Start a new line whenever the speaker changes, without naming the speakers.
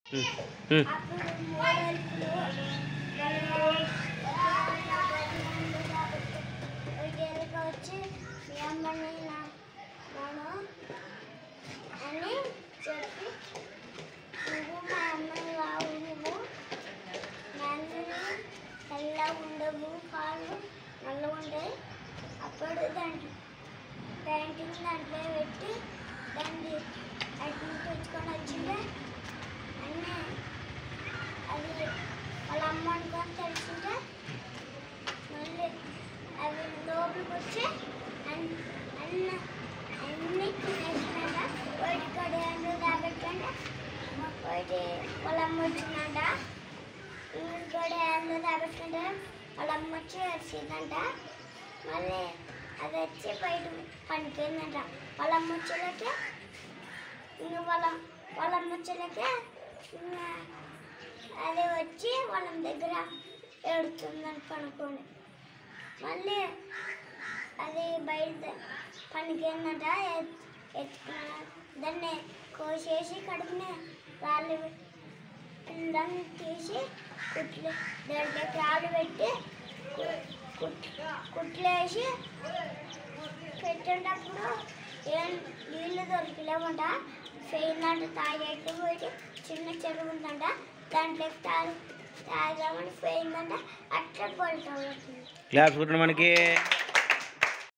అప్పుడు మోడల్స్లో వచ్చి మీ అమ్మని నాను అని చెప్పి నువ్వు మా అమ్మని రావు, నువ్వు నన్ను తెల్లగా ఉండవు, కాళ్ళు నల్లగా ఉంటాయి. అప్పుడు దాంట్లో పెయింటింగ్ దాంట్లో పెట్టి దాన్ని అటు తెచ్చుకొని వచ్చిందే అన్నీ అది వాళ్ళ అమ్మ అనుకొని తెలిసింటే మళ్ళీ అవి లోపలికి వచ్చి అన్నీ తినేసినాక ఒకటి కడియాలు దాబెట్టండి, ఒకటి వాళ్ళ అమ్మ వచ్చిందంట. ఇంటి కడియాలు దాబెట్టుకుంటే వాళ్ళ అమ్మ వచ్చి వచ్చిందంట. మళ్ళీ అది వచ్చి బయట పనికిందంట. వాళ్ళ అమ్మ వచ్చేలకే ఇంక వాళ్ళ అమ్మ వచ్చేలకే అది వచ్చి వాళ్ళ దగ్గర ఏడుతుందని పనుకొని మళ్ళీ అది బయట పనికిందంట. ఎత్తుకున్నా దాన్ని కోసేసి కడుపుని రాళ్ళు దాన్ని తీసి దాంట్లోకి రాళ్ళు పెట్టి కుట్లేసి పెట్టేటప్పుడు ఏం నీళ్ళు దొరికిలేమంట. పోయిందంట తాగేట్టు పోయి చిన్న చెరువు ఉందంట, దాంట్లోకి తాగామని పోయిందంట. అట్లా పోయి
క్లాప్స్ కొట్టడం మనకి.